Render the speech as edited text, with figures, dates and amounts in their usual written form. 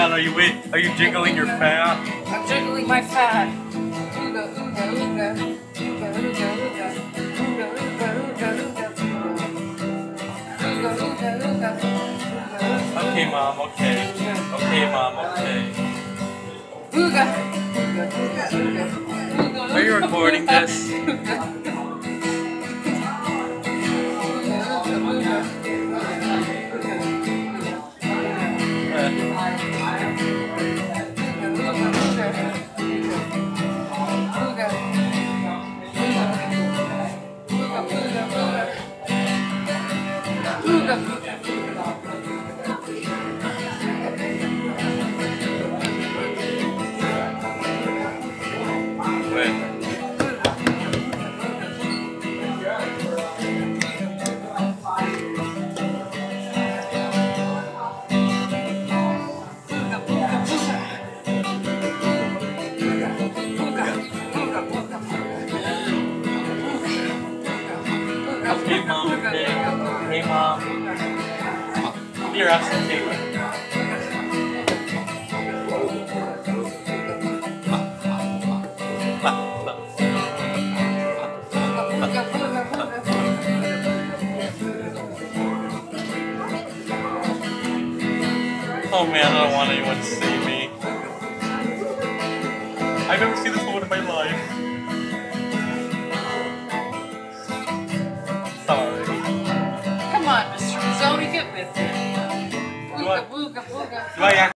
man, are you jiggling your fat? I'm jiggling my fat. Ooga, ooga, ooga. Ooga, ooga, ooga. Ooga, ooga, ooga, ooga. Ooga, ooga, ooga. Okay, Mom, okay. Okay, Mom, okay. Ooga. Ooga, ooga, ooga. Are you recording this? Hey, Mom, okay. Hey, Mom. Here, have some cake. Oh man, I don't want anyone to see me. I've never seen this